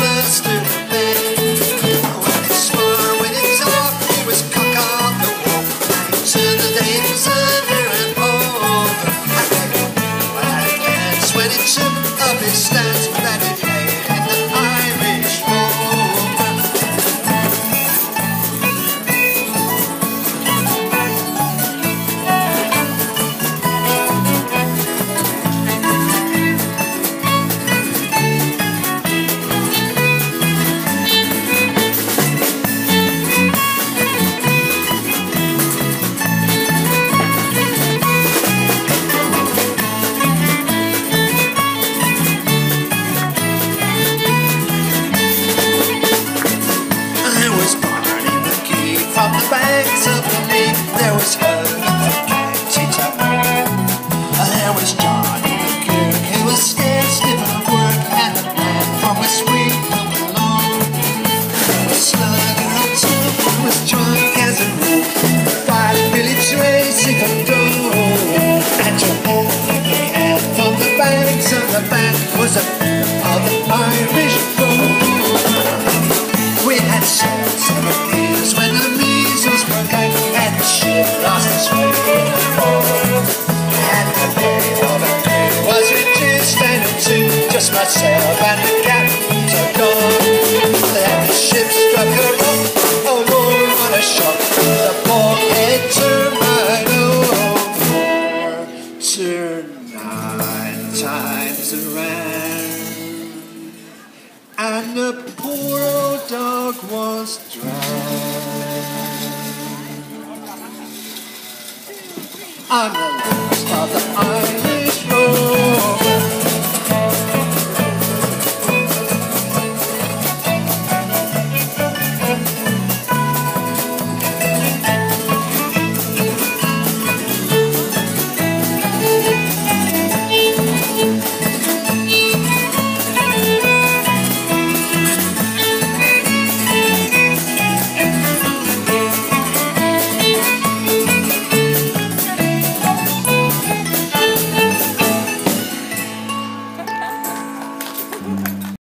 first to the bed. When it swore, when it talked, it was cock of the walk. And he turned the day it was under and over. And then well, it dance when it took up its stance that it played in the Irish War. From the banks of the lake, there was her Katie Tupper. There was Johnny McGurk, he was scared stiff of work, and the man from West Street come along. There was Slugger on top, who was drunk as a rule, fighting Billy Tracy from Dole. And Joanne McGann from the banks of the bank was a of the Irish fool. We had sales in the years when the measles broke out and the ship lost its way in the port. And the name of the crew was reduced down to two, just myself and the captain took on. Then the ship struck a rock, a war on a shock. The bulkhead turned right over, turned 9 times around. And the poor old dog was drowned. On the last of the